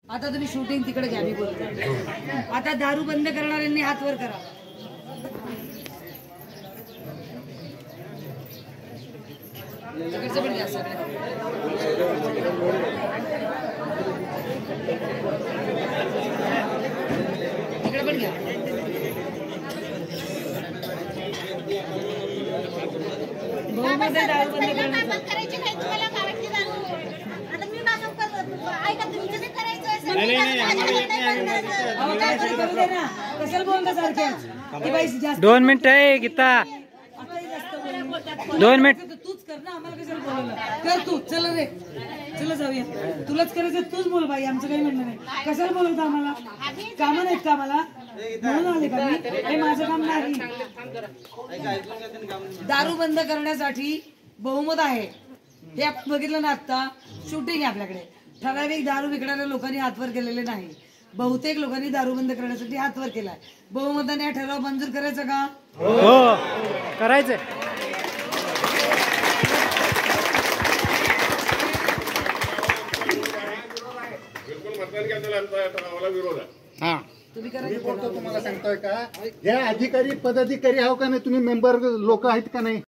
आता तुम्ही शूटिंग तिकडे घ्या, मी बोलतो। आता दारू बंद करणाऱ्यांनी हात वर करा। तिकडचं पण घ्या सगळे। तिकडे पण घ्या। बहुमत आहे दारू बंद करायची नाही तुम्हाला करायची दारू। आता मी माझं करतो ऐका तुमचं ते करायचं असेल काय करू दे ना। कशाला बोलता सारखे की बाई जास्त 2 मिनिट आहे गीता। 2 मिनिट तूच कर ना, आम्हाला कशाला बोलवलं? कर तू, चल रे चला जाऊया। तुलाच करायचं तूच बोल बाई, आमचं काही म्हणणं नाही। कशाला बोलवतं आम्हाला? कामं नाहीत का आम्हाला म्हणून आले का मी? हे माझं काम नाही। दारू बंद करण्यासाठी बहुमत आहे हे आपण बघितलं ना। आता शूटिंग आहे आपल्याकडे, ठराविक दारू विकणाऱ्या लोकांनी हातवर केलेले नाही। बहुतेक लोकांनी दारू बंद करण्यासाठी हातवर केलाय। बहुमताने हा ठराव मंजूर करायचा का? हो करायचं। तुम्ही तुम्हाला सांगतोय का, या अधिकारी पदाधिकारी आहो का नाही, तुम्ही मेंबर लोक आहेत का नाही?